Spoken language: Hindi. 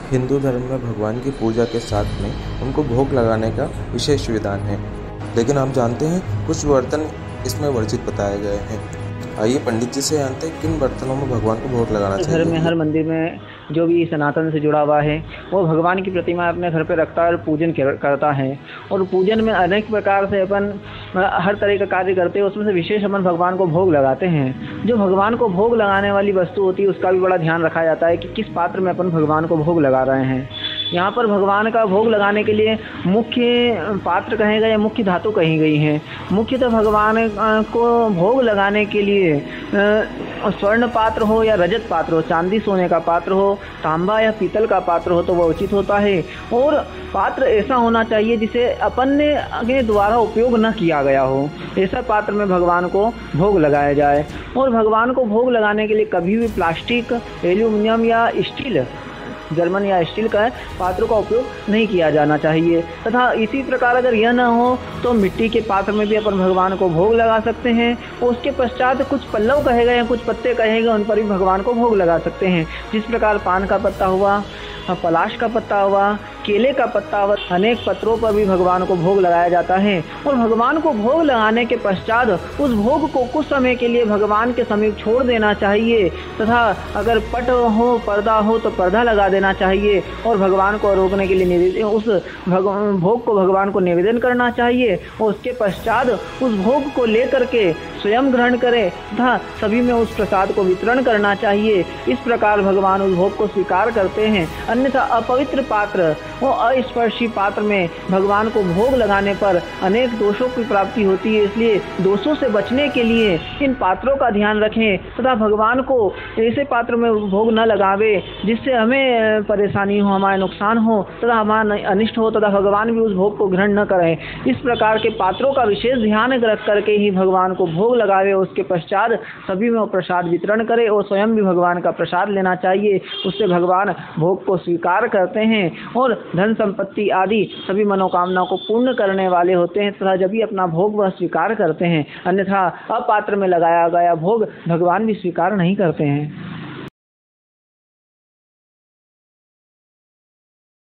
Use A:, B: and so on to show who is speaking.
A: हिंदू धर्म में भगवान की पूजा के साथ में उनको भोग लगाने का विशेष विधान है, लेकिन आप जानते हैं कुछ बर्तन इसमें वर्जित बताए गए हैं। आइए पंडित जी से जानते हैं किन बर्तनों में भगवान को भोग लगाना चाहिए।
B: घर में हर मंदिर में जो भी सनातन से जुड़ा हुआ है वो भगवान की प्रतिमा अपने घर पे रखता है और पूजन करता है। और पूजन में अनेक प्रकार से अपन हर तरह का कार्य करते हैं, उसमें से विशेष अपन भगवान को भोग लगाते हैं। जो भगवान को भोग लगाने वाली वस्तु होती है उसका भी बड़ा ध्यान रखा जाता है कि किस पात्र में अपन भगवान को भोग लगा रहे हैं। यहाँ पर भगवान का भोग लगाने के लिए मुख्य पात्र कहे गए या मुख्य धातु कही गई हैं। मुख्यतः भगवान को भोग लगाने के लिए स्वर्ण पात्र हो या रजत पात्र हो, चांदी सोने का पात्र हो, तांबा या पीतल का पात्र हो तो वह उचित होता है। और पात्र ऐसा होना चाहिए जिसे अपन ने के द्वारा उपयोग न किया गया हो, ऐसा पात्र में भगवान को भोग लगाया जाए। और भगवान को भोग लगाने के लिए कभी भी प्लास्टिक, एल्यूमिनियम या स्टील, जर्मन या स्टील का पात्रों का उपयोग नहीं किया जाना चाहिए। तथा इसी प्रकार अगर यह न हो तो मिट्टी के पात्र में भी अपन भगवान को भोग लगा सकते हैं। और उसके पश्चात कुछ पल्लव कहे गए, कुछ पत्ते कहे गए, उन पर भी भगवान को भोग लगा सकते हैं। जिस प्रकार पान का पत्ता हुआ, पलाश का पत्ता हुआ, केले का पत्ता हुआ, अनेक पत्रों पर भी भगवान को भोग लगाया जाता है। और भगवान को भोग लगाने के पश्चात उस भोग को कुछ समय के लिए भगवान के समीप छोड़ देना चाहिए। तथा अगर पट हो, पर्दा हो तो पर्दा लगा देना चाहिए और भगवान को रोकने के लिए उस भोग को भगवान को निवेदन करना चाहिए। और उसके पश्चात उस भोग को लेकर के स्वयं ग्रहण करें तथा सभी में उस प्रसाद को वितरण करना चाहिए। इस प्रकार भगवान उस भोग को स्वीकार करते हैं। अन्यथा अपवित्र पात्र और अस्पर्शी पात्र में भगवान को भोग लगाने पर अनेक दोषों की प्राप्ति होती है। इसलिए दोषों से बचने के लिए इन पात्रों का ध्यान रखें तथा भगवान को ऐसे पात्र में भोग न लगावे जिससे हमें परेशानी हो, हमारा नुकसान हो तथा हमारा अनिष्ट हो तथा भगवान भी उस भोग को ग्रहण न करें। इस प्रकार के पात्रों का विशेष ध्यान रख करके ही भगवान को भोग लगावे। उसके पश्चात सभी में वो प्रसाद वितरण करे और स्वयं भी भगवान का प्रसाद लेना चाहिए। उससे भगवान भोग को स्वीकार करते हैं और धन संपत्ति आदि सभी मनोकामनाओं को पूर्ण करने वाले होते हैं तथा जब भी अपना भोग वह स्वीकार करते हैं। अन्यथा अपात्र में लगाया गया भोग भगवान भी स्वीकार नहीं करते हैं।